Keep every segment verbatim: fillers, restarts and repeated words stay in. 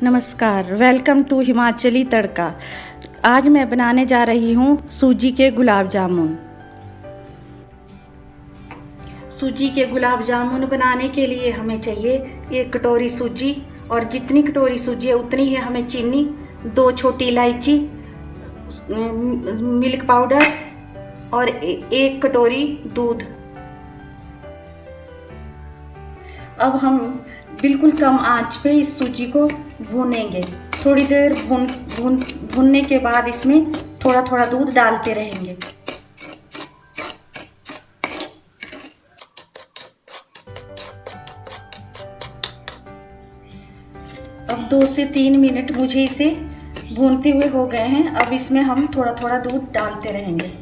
नमस्कार, welcome to Himachali तड़का। आज मैं बनाने जा रही हूँ सूजी के गुलाब जामुन। सूजी के गुलाब जामुन बनाने के लिए हमें चाहिए एक कटोरी सूजी, और जितनी कटोरी सूजी है उतनी ही हमें चीनी, दो छोटी इलायची, मिल्क पाउडर और एक कटोरी दूध। अब हम बिल्कुल कम आंच पे इस सूजी को भूनेंगे। थोड़ी देर भून भून भूनने के बाद इसमें थोड़ा थोड़ा दूध डालते रहेंगे। अब दो से तीन मिनट मुझे इसे भूनते हुए हो गए हैं। अब इसमें हम थोड़ा थोड़ा दूध डालते रहेंगे।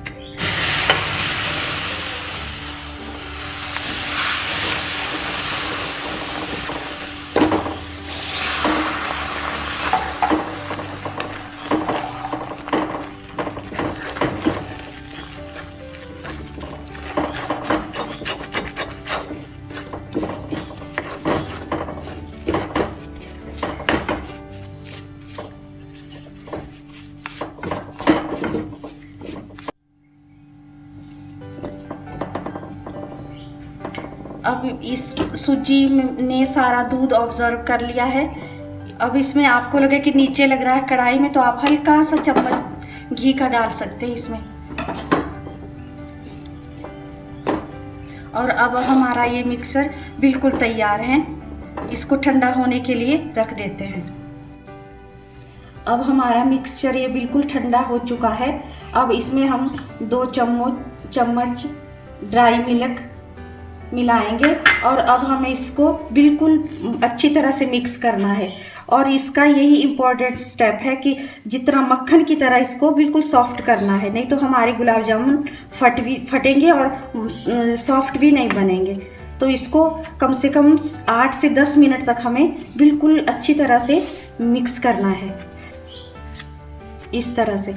अब इस सूजी ने सारा दूध ऑब्जर्व कर लिया है। अब इसमें आपको लगे कि नीचे लग रहा है कढ़ाई में, तो आप हल्का सा चम्मच घी का डाल सकते हैं इसमें। और अब हमारा ये मिक्सर बिल्कुल तैयार है। इसको ठंडा होने के लिए रख देते हैं। अब हमारा मिक्सचर ये बिल्कुल ठंडा हो चुका है। अब इसमें हम दो चम्मच चम्मच ड्राई मिल्क मिलाएंगे, और अब हमें इसको बिल्कुल अच्छी तरह से मिक्स करना है। और इसका यही इम्पोर्टेंट स्टेप है कि जितना मक्खन की तरह इसको बिल्कुल सॉफ्ट करना है, नहीं तो हमारे गुलाब जामुन फट भी फटेंगे और सॉफ्ट भी नहीं बनेंगे। तो इसको कम से कम आठ से दस मिनट तक हमें बिल्कुल अच्छी तरह से मिक्स करना है, इस तरह से।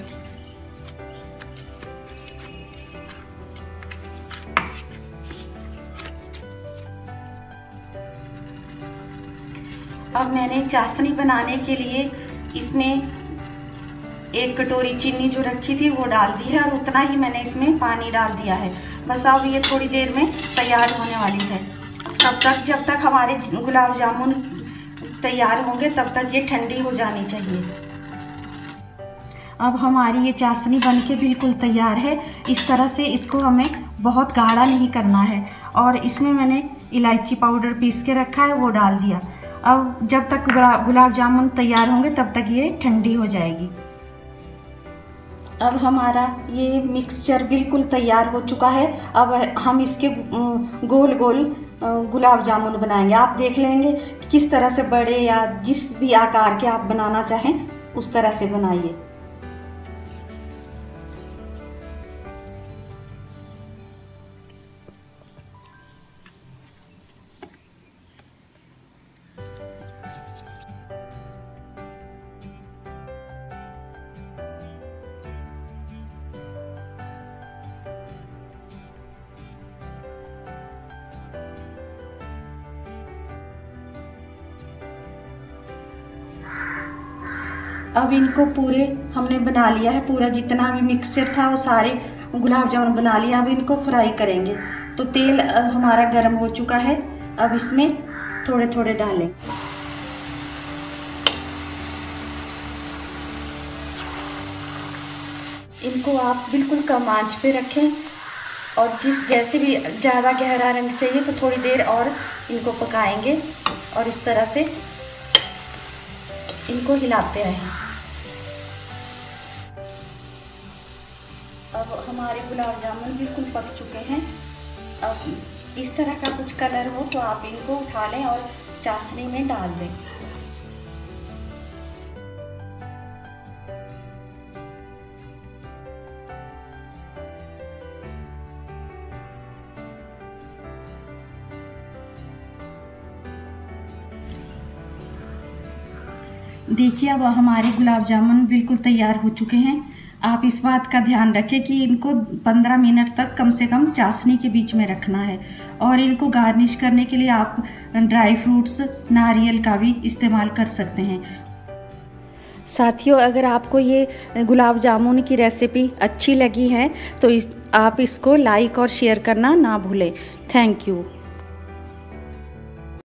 अब मैंने चाशनी बनाने के लिए इसमें एक कटोरी चीनी जो रखी थी वो डाल दी है, और उतना ही मैंने इसमें पानी डाल दिया है। बस अब ये थोड़ी देर में तैयार होने वाली है। तब तक जब तक हमारे गुलाब जामुन तैयार होंगे तब तक ये ठंडी हो जानी चाहिए। अब हमारी ये चाशनी बनके बिल्कुल तैयार है। इस तरह से इसको हमें बहुत गाढ़ा नहीं करना है। और इसमें मैंने इलायची पाउडर पीस के रखा है, वो डाल दिया। अब जब तक गुलाब जामुन तैयार होंगे तब तक ये ठंडी हो जाएगी। अब हमारा ये मिक्सचर बिल्कुल तैयार हो चुका है। अब हम इसके गोल गोल गुलाब जामुन बनाएंगे। आप देख लेंगे किस तरह से, बड़े या जिस भी आकार के आप बनाना चाहें उस तरह से बनाइए। अब इनको पूरे हमने बना लिया है। पूरा जितना भी मिक्सचर था वो सारे गुलाब जामुन बना लिया। अब इनको फ्राई करेंगे। तो तेल हमारा गर्म हो चुका है। अब इसमें थोड़े थोड़े डालें। इनको आप बिल्कुल कम आंच पे रखें, और जिस जैसे भी ज़्यादा गहरा रंग चाहिए तो थोड़ी देर और इनको पकाएंगे, और इस तरह से इनको हिलाते रहें। अब हमारे गुलाब जामुन बिल्कुल पक चुके हैं। अब इस तरह का कुछ कलर हो तो आप इनको उठा लें और चाशनी में डाल दें। देखिए अब हमारे गुलाब जामुन बिल्कुल तैयार हो चुके हैं। आप इस बात का ध्यान रखें कि इनको पंद्रह मिनट तक कम से कम चाशनी के बीच में रखना है। और इनको गार्निश करने के लिए आप ड्राई फ्रूट्स, नारियल का भी इस्तेमाल कर सकते हैं। साथियों, अगर आपको ये गुलाब जामुन की रेसिपी अच्छी लगी है तो इस आप इसको लाइक और शेयर करना ना भूलें। Thank you.